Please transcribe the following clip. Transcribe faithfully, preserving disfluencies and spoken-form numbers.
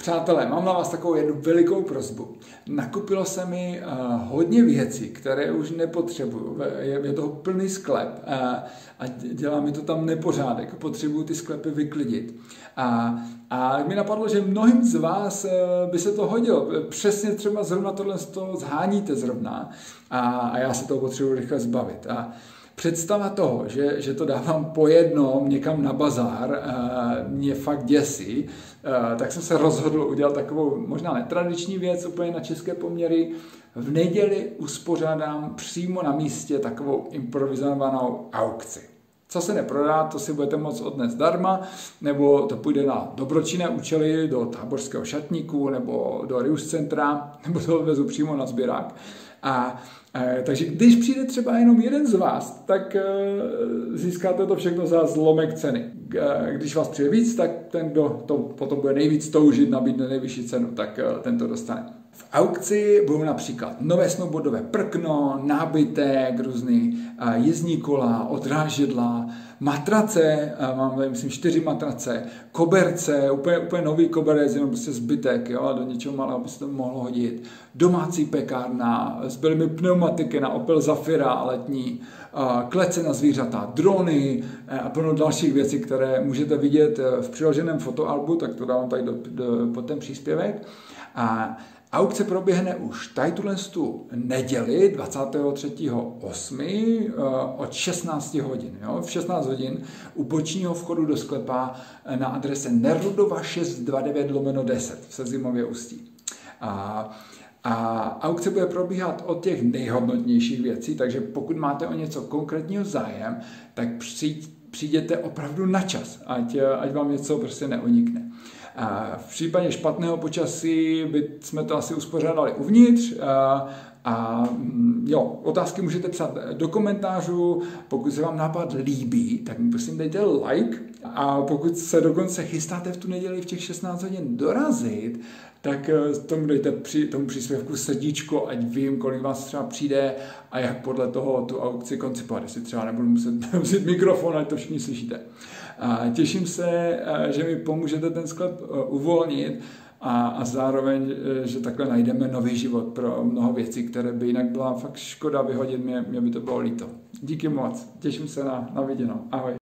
Přátelé, mám na vás takovou jednu velikou prosbu. Nakupilo se mi uh, hodně věcí, které už nepotřebuju. Je, je toho plný sklep uh, a dělá mi to tam nepořádek. Potřebuju ty sklepy vyklidit. A, a mi napadlo, že mnohým z vás uh, by se to hodilo. Přesně třeba zrovna tohle z toho zháníte zrovna a, a já se toho potřebuji rychle zbavit. A představa toho, že, že to dávám po jednom někam na bazár, mě fakt děsí, tak jsem se rozhodl udělat takovou možná netradiční věc úplně na české poměry. V neděli uspořádám přímo na místě takovou improvizovanou aukci. Co se neprodá, to si budete moct odnést zdarma, nebo to půjde na dobročinné účely do táborského šatníku, nebo do Rius centra, nebo to odvezu přímo na sběrák. A e, takže když přijde třeba jenom jeden z vás, tak e, získáte to všechno za zlomek ceny. E, když vás přijde víc, tak ten, kdo to potom bude nejvíc toužit, nabídne nejvyšší cenu, tak e, ten to dostane. V aukci budou například nové snowboardové prkno, nábytek, různý e, jízdní kola, odrážedla, matrace, e, mám tady, myslím, čtyři matrace, koberce, úplně, úplně nový koberec, jenom prostě zbytek, jo, a do něčeho malého by se to mohlo hodit. Domácí pekárna, zbyly mi pneumatiky na Opel Zafira letní, klece na zvířata, drony a plno dalších věcí, které můžete vidět v přiloženém fotoalbu, tak to dávám tady do, do, pod ten příspěvek. A aukce proběhne už tady tuhle tu neděli dvacátého třetího osmého od šestnácti hodin. Jo? V šestnáct hodin u bočního vchodu do sklepa na adrese Nerudova šest set dvacet devět lomeno deset v Sezimově Ústí. A A aukce bude probíhat od těch nejhodnotnějších věcí, takže pokud máte o něco konkrétního zájem, tak přijď, přijděte opravdu na čas, ať, ať vám něco prostě neunikne. A v případě špatného počasí by jsme to asi uspořádali uvnitř. A, a jo, otázky můžete psát do komentářů, pokud se vám nápad líbí, tak mi prosím dejte like a pokud se dokonce chystáte v tu neděli v těch šestnáct hodin dorazit, tak tomu dejte při tomu příspěvku srdíčko, ať vím, kolik vás třeba přijde a jak podle toho tu aukci koncipovat, jestli třeba nebudu muset vzít mikrofon, ať to všichni slyšíte. A těším se, že mi pomůžete ten sklep uvolnit a, a zároveň, že takhle najdeme nový život pro mnoho věcí, které by jinak byla fakt škoda vyhodit, mě, mě by to bylo líto. Díky moc, těším se na, na viděnou. Ahoj.